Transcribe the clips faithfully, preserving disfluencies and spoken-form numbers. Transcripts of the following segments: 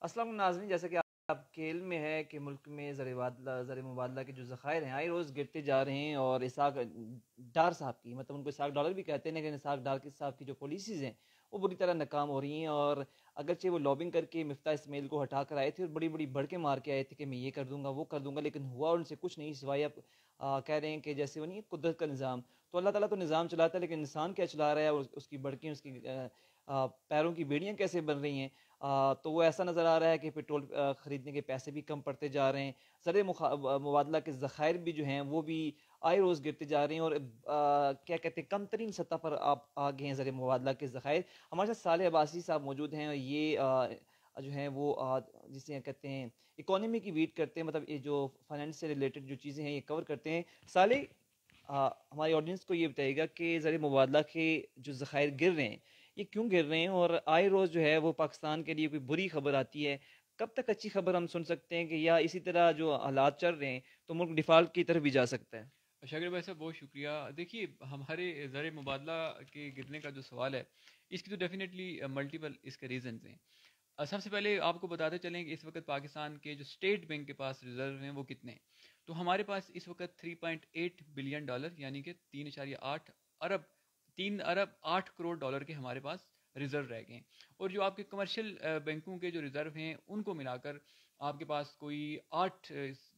السلام علیکم ناظرین، جیسا کہ آپ کے علم میں ہے کہ ملک میں زر مبادلہ زر مبادلہ کے جو ذخائر ہیں آئے روز گرتے جا رہے ہیں، اور اسحاق ڈار صاحب کی، مطلب ان کو اسحاق ڈالر بھی کہتے ہیں، لیکن اسحاق ڈار صاحب کی جو پالیسیز ہیں وہ بری طرح ناکام ہو رہی ہیں. اور اگرچہ وہ لابنگ کر کے مفتاح اسماعیل کو ہٹا کر آئے تھے اور بڑی بڑی بڑھ مار کے آئے تھے کہ میں یہ کر دوں گا وہ کر دوں گا، لیکن ہوا ان سے کچھ نہیں سوائے اب آ, کہہ رہے ہیں کہ جیسے وہ نہیں قدرت کا نظام. تو اللہ تعالیٰ تو نظام چلاتا ہے، لیکن انسان کیا چلا رہا ہے، اور اس کی بڑکیں، اس کی آ, آ, پیروں کی بیڑیاں کیسے بن رہی ہیں. آ, تو وہ ایسا نظر آ رہا ہے کہ پیٹرول آ, خریدنے کے پیسے بھی کم پڑتے جا رہے ہیں. زر مبادلہ کے ذخائر بھی جو ہیں وہ بھی آئے روز گرتے جا رہے ہیں، اور آ, کیا کہتے ہیں کم ترین سطح پر آپ آگے ہیں زر مبادلہ کے ذخائر. ہمارے ساتھ صالح عباسی صاحب موجود ہیں، اور یہ آ, جو ہیں وہ آ, جسے کہتے ہیں اکانومی کی ویٹ کرتے ہیں، مطلب یہ جو فائنانس سے ریلیٹڈ جو چیزیں ہیں یہ کور کرتے ہیں. صالح، آ, ہماری آڈینس کو یہ بتائیے گا کہ زر مبادلہ کے جو ذخائر گر رہے ہیں یہ کیوں گر رہے ہیں، اور آئے روز جو ہے وہ پاکستان کے لیے کوئی بری خبر آتی ہے، کب تک اچھی خبر ہم سن سکتے ہیں، کہ یا اسی طرح جو حالات چل رہے ہیں تو ملک ڈیفالٹ کی طرف بھی جا سکتا ہے؟ شاکر بھائی صاحب بہت شکریہ. دیکھیے ہمارے زر مبادلہ کے گرنے کا جو سوال ہے اس کی تو ڈیفینیٹلی ملٹیپل اس کے ریزنز ہیں. سب سے پہلے آپ کو بتاتے چلیں کہ اس وقت پاکستان کے جو اسٹیٹ بینک کے پاس ریزرو ہیں وہ کتنے ہیں. تو ہمارے پاس اس وقت three point eight billion dollar یعنی کہ تین اشاریہ آٹھ ارب تین ارب آٹھ کروڑ ڈالر کے ہمارے پاس ریزرو رہ گئے ہیں. اور جو آپ کے کمرشل بینکوں کے جو ریزرو ہیں ان کو ملا کر آپ کے پاس کوئی آٹھ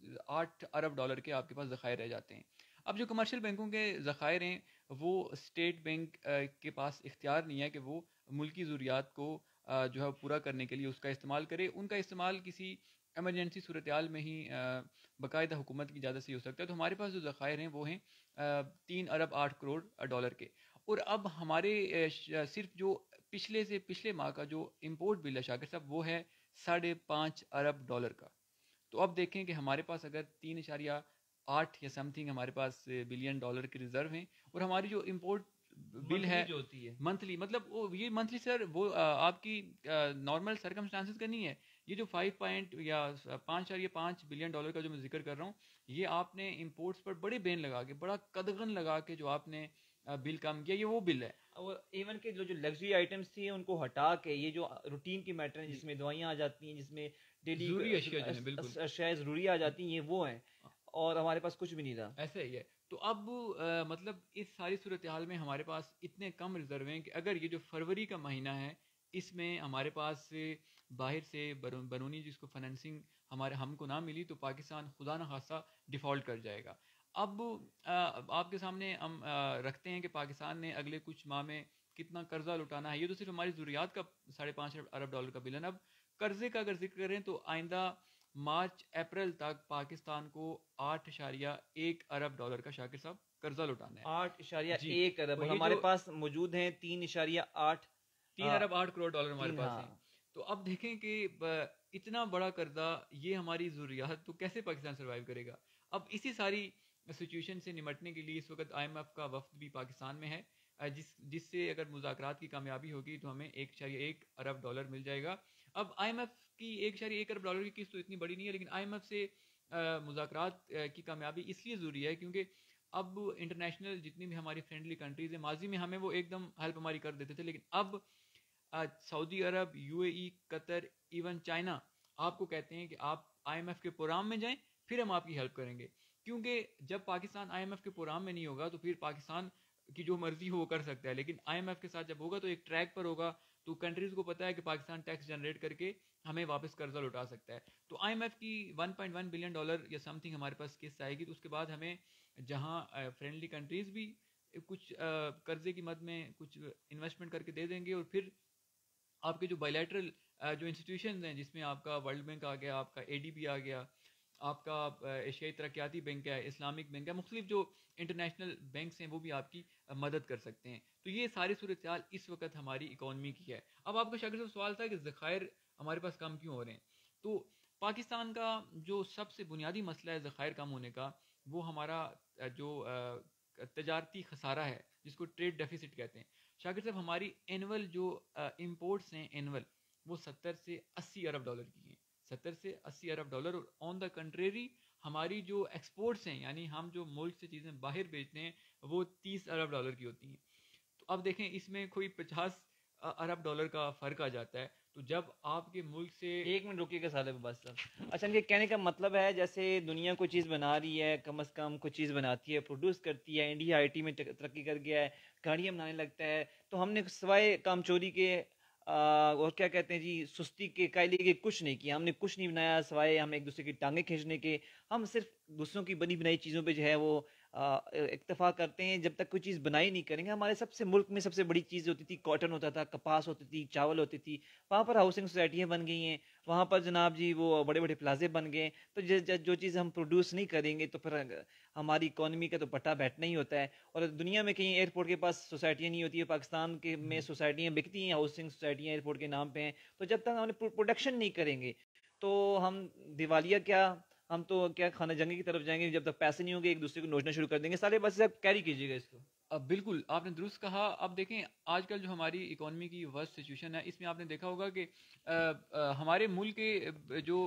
آٹھ ارب ڈالر کے آپ کے پاس ذخائر رہ جاتے ہیں. اب جو کمرشل بینکوں کے ذخائر ہیں وہ اسٹیٹ بینک کے پاس اختیار نہیں ہے کہ وہ ملکی ضروریات کو جو ہے پورا کرنے کے لیے اس کا استعمال کرے. ان کا استعمال کسی ایمرجنسی صورتحال میں ہی باقاعدہ حکومت کی اجازت سے ہی ہو سکتا ہے. تو ہمارے پاس جو ذخائر ہیں وہ ہیں تین ارب آٹھ کروڑ ڈالر کے. اور اب ہمارے صرف جو پچھلے سے پچھلے ماہ کا جو امپورٹ بل ہے شاکر صاحب وہ ہے ساڑھے پانچ ارب ڈالر کا. تو اب دیکھیں کہ ہمارے پاس اگر تین اشاریہ آٹھ یا سم تھنگ ہمارے پاس بلین ڈالر کے ریزرو ہیں، اور ہماری جو امپورٹ بل ہے جو ہوتی ہے منتھلی، مطلب وہ یہ منتھلی سر وہ آپ کی نارمل سرکمسٹانسز کا نہیں ہے. یہ جو فائیو پوائنٹ یا پانچ اشاریہ پانچ بلین ڈالر کا جو میں ذکر کر رہا ہوں یہ آپ نے امپورٹس پر بڑے بین لگا کے بڑا قدغن لگا کے جو آپ نے بل کام کیا، یہ وہ بل ہے. اور ایون کہ جو جو لگژری آئٹمس تھی ان کو ہٹا کے یہ جو روٹین کی میٹر ہیں جس میں دوائیاں آ جاتی ہیں، جس میں ڈیلی ضروری اشیاء جو ہیں بالکل اشیاء ضروری آ جاتی ہیں، یہ وہ ہیں، اور ہمارے پاس کچھ بھی نہیں تھا. ایسا ہی ہے. تو اب مطلب اس ساری صورتحال میں ہمارے پاس اتنے کم ریزرو ہیں کہ اگر یہ جو فروری کا مہینہ ہے اس میں ہمارے پاس باہر سے بیرونی جس کو فائنینسنگ ہمارے ہم کو نہ ملی تو پاکستان خدا نہ خواستہ ڈیفالٹ کر جائے گا. اب آپ کے سامنے ہم رکھتے ہیں کہ پاکستان نے اگلے کچھ ماہ میں کتنا قرضہ لٹانا ہے. یہ تو صرف ہماری ضروریات کا ساڑھے پانچ ارب ڈالر کا بل ہے. اب قرضے کا اگر ذکر کریں تو آئندہ مارچ اپریل تک پاکستان کو آٹھ اشاریہ ایک ارب ڈالر کا شاکر صاحب قرضہ لٹانا ہے. آٹھ اشاریہ جی ایک ارب ہمارے پاس موجود ہیں تین اشاریہ آٹھ تین ارب آٹھ کروڑ ڈالر ہمارے پاس ہیں. ہاں. تو اب دیکھیں کہ اتنا بڑا قرضہ یہ ہماری ضروریات تو کیسے پاکستان سروائیو کرے گا. اب اسی ساری سچویشن سے نمٹنے کے لیے اس وقت آئی ایم ایف کا وفد بھی پاکستان میں ہے، جس جس سے اگر مذاکرات کی کامیابی ہوگی تو ہمیں ایک اشاریہ ایک ارب ڈالر مل جائے گا. اب آئی ایم ایف کی ایک اشاریہ ایک ارب ڈالر کی قسط تو اتنی بڑی نہیں ہے، لیکن آئی ایم ایف سے مذاکرات کی کامیابی اس لیے ضروری ہے کیونکہ اب انٹرنیشنل جتنی بھی ہماری فرینڈلی کنٹریز ہیں ماضی میں ہمیں وہ ایک دم ہیلپ ہماری کر دیتے تھے، لیکن اب سعودی عرب، یو اے ای، قطر، ایون چائنا آپ کو کہتے ہیں کہ آپ آئی ایم ایف کے پروگرام میں جائیں پھر ہم آپ کی ہیلپ کریں گے. کیونکہ جب پاکستان آئی ایم ایف کے پروگرام میں نہیں ہوگا تو پھر پاکستان کی جو مرضی ہو وہ کر سکتا ہے، لیکن آئی ایم ایف کے ساتھ جب ہوگا تو ایک ٹریک پر ہوگا. تو کنٹریز کو پتا ہے کہ پاکستان ٹیکس جنریٹ کر کے ہمیں واپس قرضہ لوٹا سکتا ہے. تو آئی ایم ایف کی one point one billion dollar یا سم تھنگ ہمارے پاس قسط آئے گی. تو اس کے بعد ہمیں جہاں فرینڈلی کنٹریز بھی کچھ قرضے کی مد میں کچھ انویسٹمنٹ کر کے دے دیں گے، اور پھر آپ کے جو بائیلیٹرل جو انسٹیٹیوشنز ہیں جس میں آپ کا ورلڈ بینک آ گیا، آپ کا اے ڈی بی آ گیا، آپ کا ایشیائی ترقیاتی بینک ہے، اسلامک بینک ہے، مختلف جو انٹرنیشنل بینکس ہیں وہ بھی آپ کی مدد کر سکتے ہیں. تو یہ ساری صورتحال اس وقت ہماری اکانومی کی ہے. اب آپ کا شاکر صاحب سوال تھا کہ ذخائر ہمارے پاس کم کیوں ہو رہے ہیں. تو پاکستان کا جو سب سے بنیادی مسئلہ ہے ذخائر کم ہونے کا وہ ہمارا جو تجارتی خسارہ ہے جس کو ٹریڈ ڈیفیسٹ کہتے ہیں. شاکر صاحب ہماری اینول جو امپورٹس ہیں اینول وہ ستر سے اسی ارب ڈالر کی ہیں، ستر سے اسی ارب ڈالر. اور آن دا کنٹریری ہماری جو ایکسپورٹس ہیں یعنی ہم جو ملک سے چیزیں باہر بیچتے ہیں وہ تیس ارب ڈالر کی ہوتی ہیں. تو اب دیکھیں اس میں کوئی پچاس ارب ڈالر کا فرق آ جاتا ہے. تو جب آپ کے ملک سے ایک منٹ رکیے گا صالح عباس صاحب. اچھا ان کے کہنے کا مطلب ہے جیسے دنیا کوئی چیز بنا رہی ہے, کم از کم کوئی چیز بناتی ہے, پروڈیوس کرتی ہے, انڈیا آئی ٹی میں ترقی کر گیا ہے, گاڑیاں بنانے لگتا ہے, تو ہم نے سوائے کام چوری کے اور کیا کہتے ہیں جی سستی کے قائلی کے کچھ نہیں کیا. ہم نے کچھ نہیں بنایا سوائے ہم ایک دوسرے کی ٹانگیں کھینچنے کے. ہم صرف دوسروں کی بنی بنائی چیزوں پہ جو ہے وہ اکتفا کرتے ہیں. جب تک کوئی چیز بنائی نہیں کریں گے. ہمارے سب سے ملک میں سب سے بڑی چیز ہوتی تھی کاٹن ہوتا تھا, کپاس ہوتی تھی, چاول ہوتی تھی. وہاں پر ہاؤسنگ سوسائٹیاں بن گئی ہیں, وہاں پر جناب جی وہ بڑے بڑے پلازے بن گئے. تو جو چیز ہم پروڈیوس نہیں کریں گے تو پھر ہماری اکانومی کا تو پٹا بیٹھنا ہی ہوتا ہے. اور دنیا میں کہیں ایئرپورٹ کے پاس سوسائٹیاں نہیں ہوتی ہے, پاکستان کے میں سوسائٹیاں بکتی ہیں, ہاؤسنگ سوسائٹیاں ایئرپورٹ کے نام پہ ہیں. تو جب تک ہم پروڈکشن نہیں کریں گے تو ہم دیوالیہ کیا, ہم تو کیا خانہ جنگی کی طرف جائیں گے. جب تک پیسے نہیں ہوں گے ایک دوسرے کو نوچنا شروع کر دیں گے. سارے بس آپ کیری کیجیے گا اس کو. اب بالکل آپ نے درست کہا. اب دیکھیں آج کل جو ہماری اکانومی کی ورسٹ سچویشن ہے, اس میں آپ نے دیکھا ہوگا کہ آ, آ, ہمارے ملک کے جو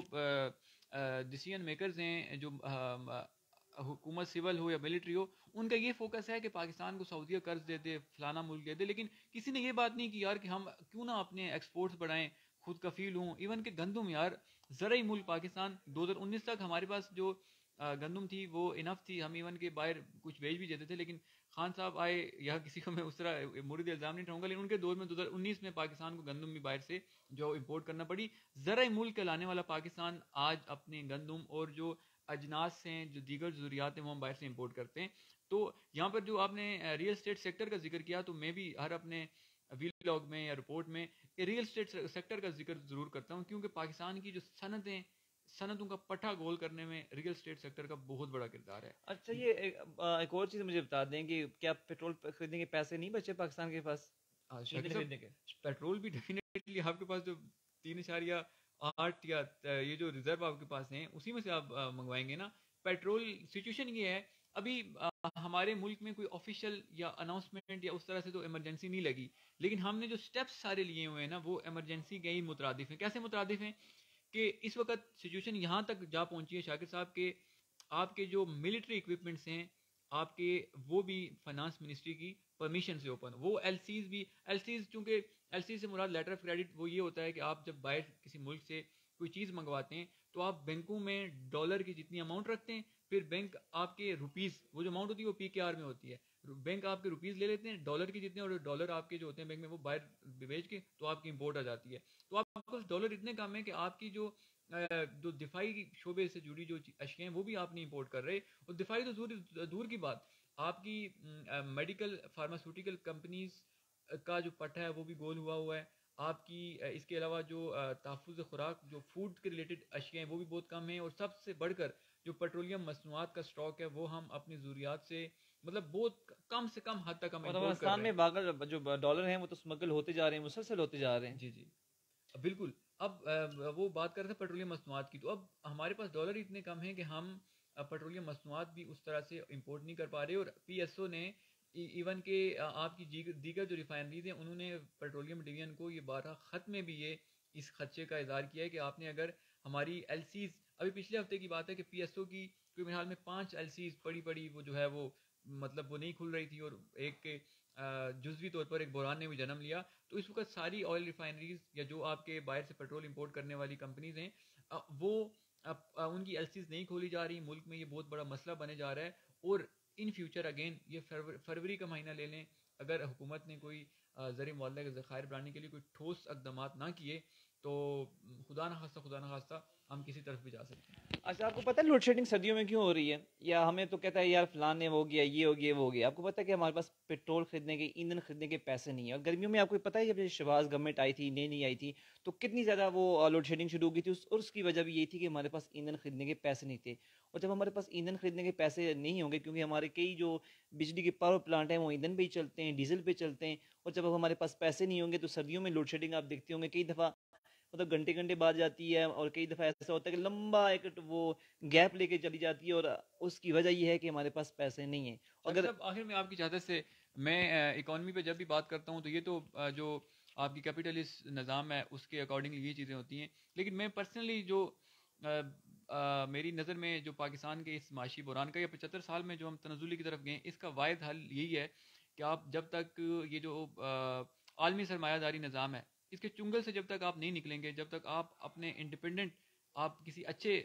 ڈیسیژن میکرز ہیں, جو آ, حکومت سول ہو یا ملٹری ہو, ان کا یہ فوکس ہے کہ پاکستان کو سعودیہ قرض دے دے, فلانا ملک دے دے. لیکن کسی نے یہ بات نہیں کی یار کہ ہم کیوں نہ اپنے ایکسپورٹس بڑھائیں, خود کفیل ہوں. ایون کہ گندم یار زرعی ملک پاکستان, دو ہزار انیس تک ہمارے پاس جو گندم تھی وہ انف تھی, ہم ایون کے باہر کچھ بیچ بھی دیتے تھے. لیکن خان صاحب آئے, یا کسی کو میں اس طرح مورد الزام نہیں ٹھاؤں گا, لیکن ان کے دور میں دو ہزار انیس میں پاکستان کو گندم بھی باہر سے جو امپورٹ کرنا پڑی. زرعی ملک کہلانے والا پاکستان آج اپنے گندم اور جو اجناس ہیں, جو دیگر ضروریات ہیں, وہ ہم باہر سے امپورٹ کرتے ہیں. تو یہاں پر جو آپ نے ریئل اسٹیٹ سیکٹر کا ذکر کیا, تو میں بھی ہر اپنے ویلاگ میں یا رپورٹ میں ریئل اسٹیٹ سیکٹر کا ذکر ضرور کرتا ہوں, کیونکہ پاکستان کی جو صنعتیں, صنعتوں کا پٹھا گول کرنے میں ریئل اسٹیٹ سیکٹر کا بہت بڑا کردار ہے. اچھا یہ ایک اور چیز مجھے بتا دیں کہ کیا پیٹرول خریدنے کے پیسے نہیں بچے پاکستان کے پاس شاکر صاحب؟ پیٹرول بھی ڈیفینیٹلی آپ کے پاس جو تین اشاریہ آٹھ یا یہ جو ریزرو آپ کے پاس ہیں اسی میں سے آپ منگوائیں گے نا. پیٹرول سچویشن یہ ہے, ابھی ہمارے ملک میں کوئی آفیشیل یا اناؤنسمنٹ یا اس طرح سے تو ایمرجنسی نہیں لگی, لیکن ہم نے جو سٹیپس سارے لیے ہوئے ہیں نا وہ ایمرجنسی کے ہی مترادف ہیں. کیسے مترادف ہیں کہ اس وقت سچویشن یہاں تک جا پہنچی ہے شاکر صاحب کہ آپ کے جو ملٹری اکوپمنٹس ہیں آپ کے, وہ بھی فائنانس منسٹری کی پرمیشن سے اوپن. وہ ایل سیز بھی, ایل سیز چونکہ ایل سی سے مراد لیٹر آف کریڈٹ, وہ یہ ہوتا ہے کہ آپ جب باہر کسی ملک سے کوئی چیز منگواتے ہیں تو آپ بینکوں میں ڈالر کی جتنی اماؤنٹ رکھتے ہیں, پھر بینک آپ کے روپیز, وہ جو اماؤنٹ ہوتی ہے وہ پی کے آر میں ہوتی ہے, بینک آپ کے روپیز لے لیتے ہیں ڈالر کی جتنے, اور ڈالر آپ کے جو ہوتے ہیں بینک میں وہ باہر بھیج کے تو آپ کی امپورٹ آ جاتی ہے. تو آپ کو ڈالر اتنے کم ہے کہ آپ کی جو جو دفاعی شعبے سے جڑی جو اشیاء ہیں وہ بھی آپ نہیں امپورٹ کر رہے. اور دفاعی تو دور دور کی بات, آپ کی میڈیکل فارماسیوٹیکل کمپنیز کا جو پٹھا ہے وہ بھی گول ہوا ہوا ہے. آپ کی اس کے علاوہ جو تحفظ خوراک, جو فوڈ کے ریلیٹڈ اشیاء ہیں وہ بھی بہت کم ہیں. اور سب سے بڑھ کر جو پیٹرولیم مصنوعات کا سٹاک ہے وہ ہم اپنی ضروریات سے مطلب بہت کم سے کم حد تک ہم امپورٹ کر رہے ہیں. میں باغ جو ڈالر ہیں وہ تو اسمگل ہوتے جا رہے ہیں, مسلسل ہوتے جا رہے ہیں. جی جی بالکل. اب وہ بات کر رہے تھے پیٹرولیم مصنوعات کی, تو اب ہمارے پاس ڈالر اتنے کم ہیں کہ ہم پیٹرولیم مصنوعات بھی اس طرح سے امپورٹ نہیں کر پا رہے. اور پی ایس او نے ایون کہ آپ کی دیگر جو ریفائنریز ہیں انہوں نے پیٹرولیم ڈویژن کو یہ بارہ خط میں بھی یہ اس خدشے کا اظہار کیا ہے کہ آپ نے اگر ہماری ایل سیز, ابھی پچھلے ہفتے کی بات ہے کہ پی ایس او کی کوئی میرے حال میں پانچ ایل سیز پڑی پڑی وہ جو ہے وہ مطلب وہ نہیں کھل رہی تھی, اور ایک جزوی طور پر ایک بحران نے بھی جنم لیا. تو اس وقت ساری آئل ریفائنریز یا جو آپ کے باہر سے پیٹرول امپورٹ کرنے والی کمپنیز ہیں وہ ان کی ایل سیز نہیں کھولی جا رہی. ملک میں یہ بہت بڑا مسئلہ بنے جا رہا ہے. اور ان فیوچر اگین یہ فروری کا مہینہ لے لیں, اگر حکومت نے کوئی زرعی معاملہ کے ذخائر بڑھانے کے لیے کوئی ٹھوس اقدامات نہ کیے تو خدا نہ خواستہ خدا نہ خواستہ ہم کسی طرف بھی جا سکتے ہیں. اچھا آپ کو پتہ ہے لوڈ شیڈنگ سردیوں میں کیوں ہو رہی ہے؟ یا ہمیں تو کہتا ہے یار فلان نے ہو گیا, یہ ہو گیا, وہ ہو گیا. آپ کو پتہ ہے کہ ہمارے پاس پیٹرول خریدنے کے, ایندھن خریدنے کے پیسے نہیں ہیں. اور گرمیوں میں آپ کو پتہ ہے جب شہباز گورنمنٹ آئی تھی, نئی نئی آئی تھی, تو کتنی زیادہ وہ لوڈ شیڈنگ شروع ہو گئی تھی. اور اس کی وجہ بھی یہی تھی کہ ہمارے پاس ایندھن خریدنے کے پیسے نہیں تھے. اور جب ہمارے پاس ایندھن خریدنے کے پیسے نہیں ہوں گے, کیونکہ ہمارے کئی جو بجلی کے پاور پلانٹ ہیں وہ ایندھن پہ ہی چلتے ہیں, ڈیزل پہ چلتے ہیں, اور جب ہمارے پاس پیسے نہیں ہوں گے تو سردیوں میں لوڈ شیڈنگ آپ دیکھتے ہوں گے کئی دفعہ مطلب گھنٹے گھنٹے بعد جاتی ہے. اور کئی دفعہ ایسا ہوتا ہے کہ لمبا ایک وہ گیپ لے کے چلی جاتی ہے, اور اس کی وجہ یہ ہے کہ ہمارے پاس پیسے نہیں ہیں. اگر آخر میں آپ کی اجازت سے میں اکانومی پہ جب بھی بات کرتا ہوں تو یہ تو جو آپ کی کیپیٹلسٹ نظام ہے اس کے اکارڈنگلی یہ چیزیں ہوتی ہیں. لیکن میں پرسنلی جو آ, آ, میری نظر میں جو پاکستان کے اس معاشی بحران کا یا پچہتر سال میں جو ہم تنزلی کی طرف گئے, اس کا واحد حل یہی ہے کہ آپ جب تک یہ جو عالمی سرمایہ داری نظام ہے اس کے چنگل سے جب تک آپ نہیں نکلیں گے, جب تک آپ اپنے انڈیپینڈنٹ آپ کسی اچھے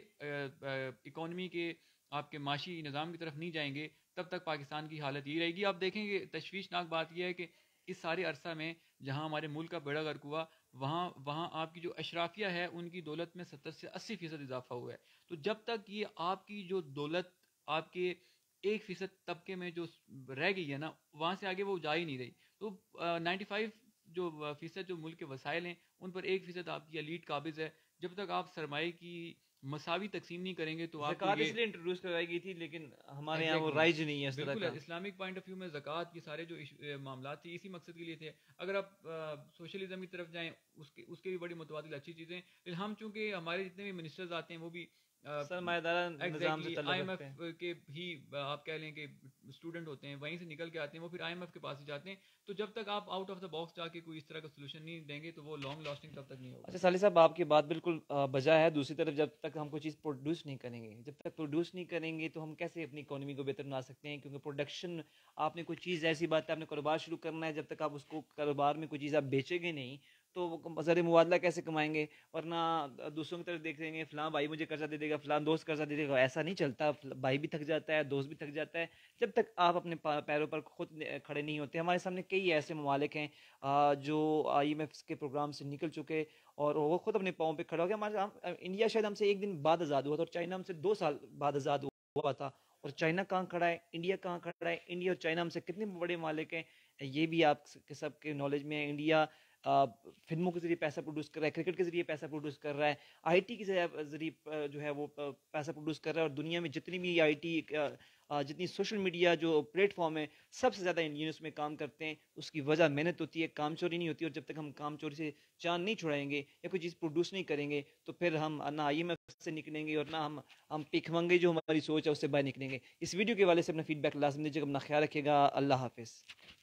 اکانومی کے آپ کے معاشی نظام کی طرف نہیں جائیں گے, تب تک پاکستان کی حالت یہ رہے گی. آپ دیکھیں گے تشویشناک بات یہ ہے کہ اس سارے عرصہ میں جہاں ہمارے ملک کا بیڑا غرق ہوا, وہاں وہاں آپ کی جو اشرافیہ ہے ان کی دولت میں ستر سے اسی فیصد اضافہ ہوا ہے. تو جب تک یہ آپ کی جو دولت آپ کے ایک فیصد طبقے میں جو رہ گئی ہے نا, وہاں سے آگے وہ جا ہی نہیں رہی. تو نائنٹی فائیو جو فیصد جو ملک کے وسائل ہیں ان پر ایک فیصد آپ کی ایلیٹ قابض ہے. جب تک آپ سرمایہ کی مساوی تقسیم نہیں کریں گے تو آپ کو زکوٰۃ یہ اس لیے انٹروڈیوس کروائی گئی تھی, لیکن ہمارے یہاں وہ Exactly. رائج نہیں ہے اس طرح بالکل کا. اسلامک پوائنٹ آف ویو میں زکوٰۃ یہ سارے جو معاملات تھے اسی مقصد کے لیے تھے. اگر آپ سوشلزم کی طرف جائیں اس کے اس کے بھی بڑی متبادل اچھی چیزیں, لیکن ہم چونکہ ہمارے جتنے بھی منسٹرز آتے ہیں وہ بھی سرمایہ دارہ نظام سے آئی تعلق ایم رکھتے ہیں. ایف کے ہی آپ کہہ لیں کہ اسٹوڈنٹ ہوتے ہیں, وہیں سے نکل کے آتے ہیں, وہ پھر آئی ایم ایف کے پاس ہی جاتے ہیں. تو جب تک آپ آؤٹ آف دا باکس جا کے کوئی اس طرح کا سولوشن نہیں دیں گے تو وہ لانگ لاسٹنگ تب تک نہیں ہوگا. اچھا صالح صاحب, آپ کی بات بالکل بجا ہے. دوسری طرف جب تک ہم کوئی چیز پروڈیوس نہیں کریں گے, جب تک پروڈیوس نہیں کریں گے تو ہم کیسے اپنی اکانومی کو بہتر بنا سکتے ہیں؟ کیونکہ پروڈکشن, آپ نے کوئی چیز ایسی بات ہے آپ نے کاروبار شروع کرنا ہے, جب تک آپ اس کو کاروبار میں کوئی چیز آپ بیچیں گے نہیں تو وہ زر مبادلہ کیسے کمائیں گے؟ ورنہ دوسروں کی طرف دیکھ رہیں گے فلاں بھائی مجھے قرضہ دے دے گا, فلاں دوست قرضہ دے دے گا. ایسا نہیں چلتا, بھائی بھی تھک جاتا ہے, دوست بھی تھک جاتا ہے جب تک آپ اپنے پیروں پر خود کھڑے نہیں ہوتے. ہمارے سامنے کئی ایسے ممالک ہیں جو آئی ایم ایف کے پروگرام سے نکل چکے اور وہ خود اپنے پاؤں پہ کھڑا ہو گیا. ہمارے انڈیا شاید ہم سے ایک دن بعد آزاد ہوا تھا اور چائنا ہم سے دو سال بعد آزاد ہوا تھا. اور چائنا کہاں کھڑا ہے, انڈیا کہاں کھڑا ہے. انڈیا اور چائنا ہم سے کتنے بڑے ممالک ہیں, یہ بھی آپ کے سب کے نالج میں ہے. انڈیا فلموں کے ذریعے پیسہ پروڈیوس کر رہا ہے, کرکٹ کے ذریعے پیسہ پروڈیوس کر رہا ہے, آئی ٹی کے ذریعے جو ہے وہ پیسہ پروڈیوس کر رہا ہے. اور دنیا میں جتنی بھی آئی ٹی جتنی سوشل میڈیا جو پلیٹ فارم ہے سب سے زیادہ انڈین اس میں کام کرتے ہیں. اس کی وجہ محنت ہوتی ہے, کام چوری نہیں ہوتی. اور جب تک ہم کام چوری سے چاند نہیں چھڑائیں گے یا کوئی چیز پروڈیوس نہیں کریں گے تو پھر ہم نہ آئی ایم ایف سے نکلیں گے اور نہ ہم ہم پک منگے جو ہماری سوچ ہے اس سے باہر نکلیں گے. اس ویڈیو کے والے سے اپنا فیڈ بیک لازم دیجیے گا. اپنا خیال رکھیے گا. اللہ حافظ.